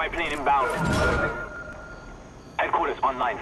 spy plane inbound. Headquarters online.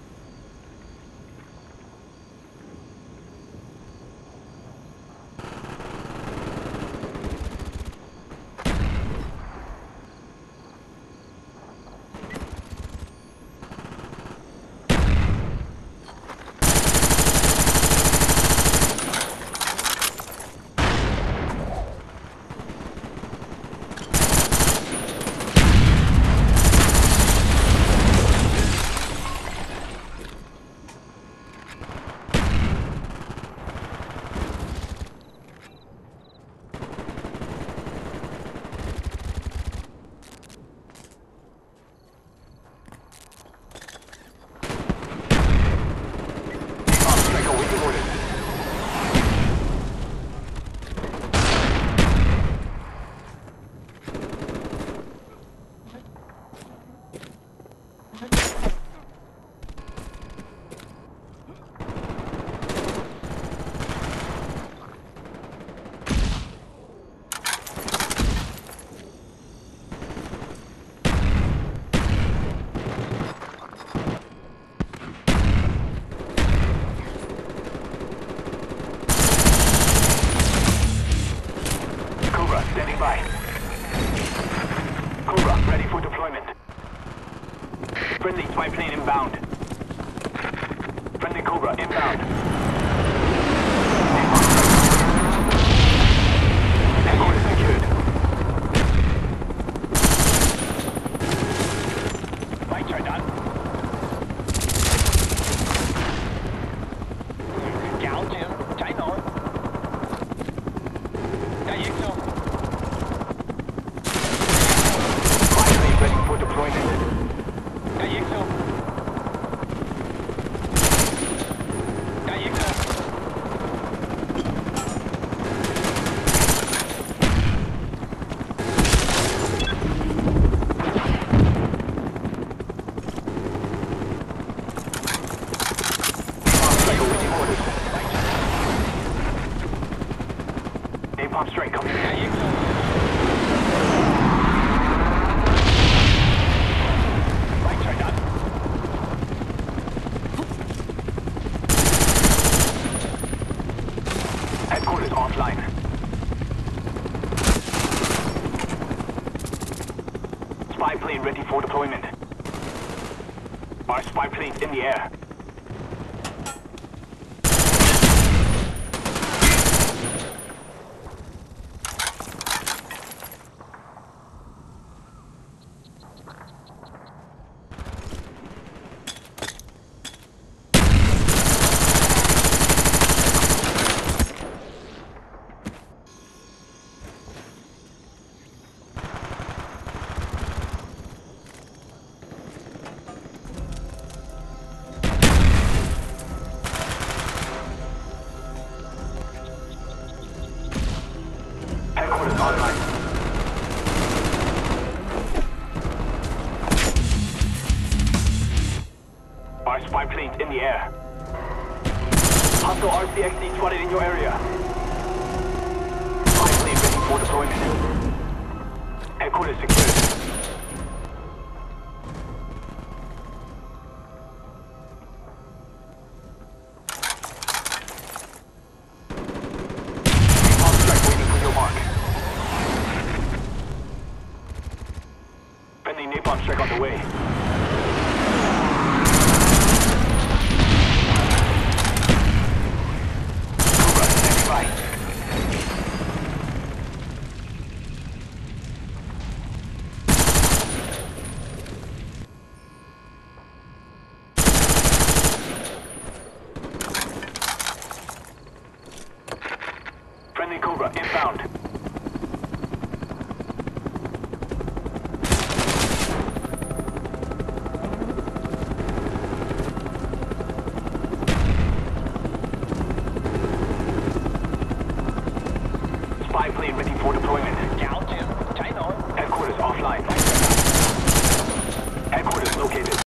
Standing by. Cobra, ready for deployment. Friendly spy plane inbound. Friendly Cobra inbound. Headquarters secured. Right, try done. Kéo chịu, cháy nổi. Đại diện xong. Ready for deployment. Đại diện xong. Đại diện xong. Napalm strike coming in. Đại diện xong. Headquarters offline. Spy plane ready for deployment. Our spy plane's in the air. Headquarters online. Our spy plane's in the air. Hostile RCXD spotted in your area. Spy plane ready for deployment. Headquarters secured. Friendly napalm strike on the way. Cobra, standing by. Friendly Cobra inbound. Spy plane ready for deployment. Headquarters offline. Headquarters located.